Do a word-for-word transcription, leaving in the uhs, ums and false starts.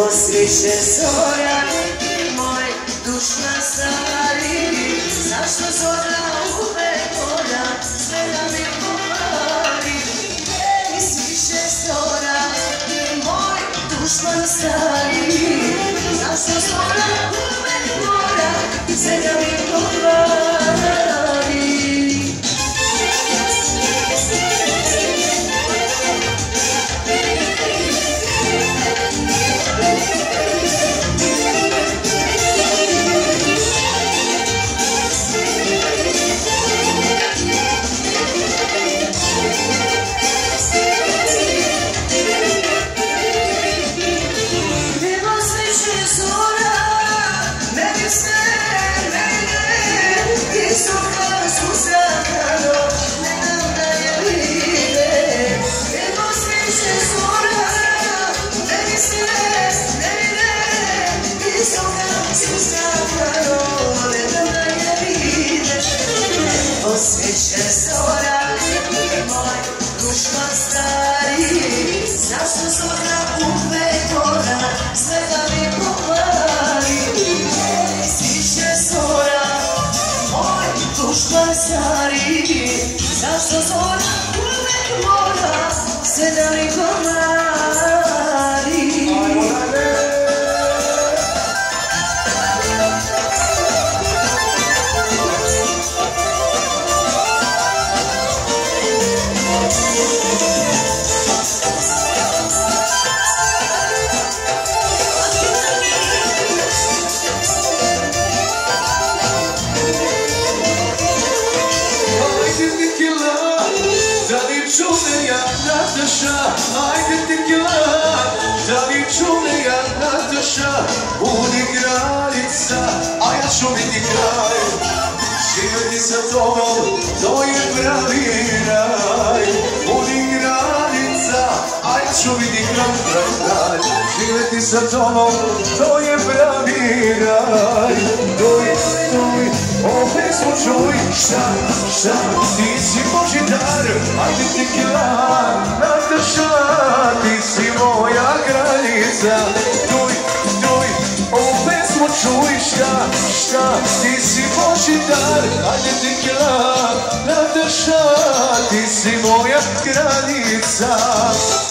osviće zora, moj dušman stari. Zašto zora uvek mora sve da mi pokvari? Mi sviće zora, moj dušman stari. Zašto zora uvek mora sve da mi pokvari? Osviće zora, moj dušman stari. Zašto zora uvek mora sve da mi pokvari? Osviće zora, moj dušman stari. Zašto zora uvek mora sve da mi pokvari? Ajde tekila, da li čuveja Nataša budi kraljica, a ja ću biti kralj. Živjeti sa tobom, to je pravi raj. Budi kraljica, a ja ću biti kralj. Živjeti sa tobom, to je pravi raj. Doj, doj, opet smo čuj, šta, šta, ti si Božji dar. Ajde tekila, Nataša, ti si moja kraljica. Duj, duj, opet smo čuj, šta, šta, ti si Božji dar. Ajde tekila, Nataša, ti si moja kraljica.